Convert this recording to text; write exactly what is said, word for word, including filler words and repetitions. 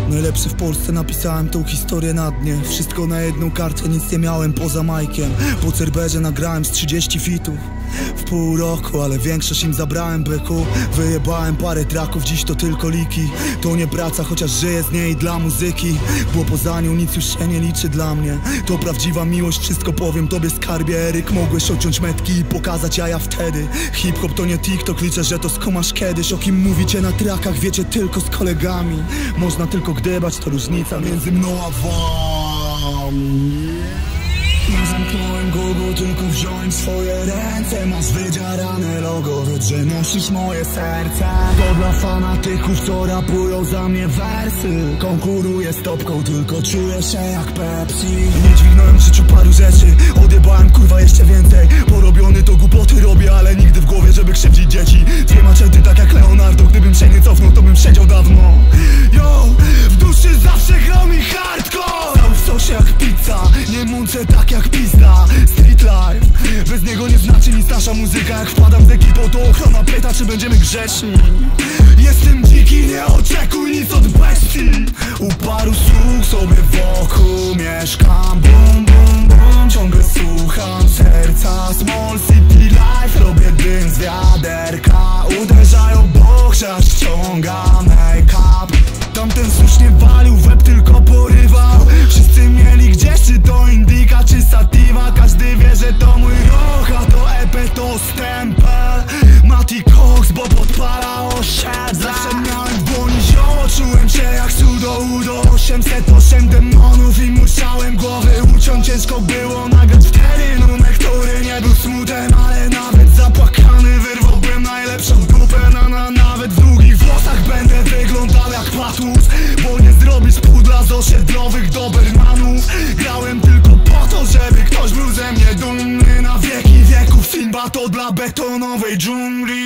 Najlepszy w Polsce, napisałem tą historię na dnie. Wszystko na jedną kartę, nic nie miałem poza majkiem. Po Cerberze nagrałem z trzydzieści fitów w pół roku, ale większość im zabrałem, byku. Wyjebałem parę traków, dziś to tylko liki. To nie praca, chociaż żyję z niej dla muzyki, bo poza nią nic już się nie liczy dla mnie. To prawdziwa miłość, wszystko powiem tobie, skarbie Eryk. Mogłeś odciąć metki i pokazać jaja wtedy. Hip-hop to nie TikTok, liczę, że to skumasz kiedyś. O kim mówicie na trakach, wiecie tylko z kolegami. Można tylko gdybać, to różnica między mną a wami. Zamknąłem go, bo tylko wziąłem swoje ręce. Masz wydzierane logo, wiedz, że nosisz moje serce. To dla fanatyków, co rapują za mnie wersy. Konkuruję z topką, tylko czuję się jak Pepsi. Nie dźwignąłem w życiu paru rzeczy, odjebałem kurwa jeszcze więcej. Porobiony to głupoty robię, ale nigdy w głowie, żeby krzywdzić dzieci. Dwie maczety tak jak Leonardo, gdybym się nie cofnął, to bym siedział dawno. Yo, w duszy zawsze grał mi hardcore. Cały w sosie jak pizza, nie mącę tak jak pizda. Street life, bez niego nie znaczy nic nasza muzyka. Jak wpadam z ekipą, to ochrona pyta, czy będziemy grzeczni. Jestem dziki, nie oczekuj nic od bestii. U paru sług sobie wokół mieszkam. Bum, bum, bum, ciągle słucham serca. Small city life, robię dym z wiaderka. Uderzają, bo chociaż ściąga make-up. Tamten słusznie walił, w łeb tylko porywał. Wszyscy mieli gdzieś, czy to Indika, czy Sativa. Każdy wie, że to mój roch, a to E P to stempel. Mati Cox, bo podpala osiedle. Zawsze miałem w dłoni zioło, czułem się jak sudo udo. Osiemset osiem demonów i musiałem głowy uciąć. Ciężko było nagrać wtedy numer, który nie był smutem. Ale nawet zapłakany wyrwałbym najlepszą dupę. Na, na, nawet w długich włosach będę wyglądał jak patus, bo nie zrobisz pudla z osiedlowych dobermanów. Grałem tylko po to, żeby ktoś był ze mnie dumny na wieki wieków. Simba to dla betonowej dżungli.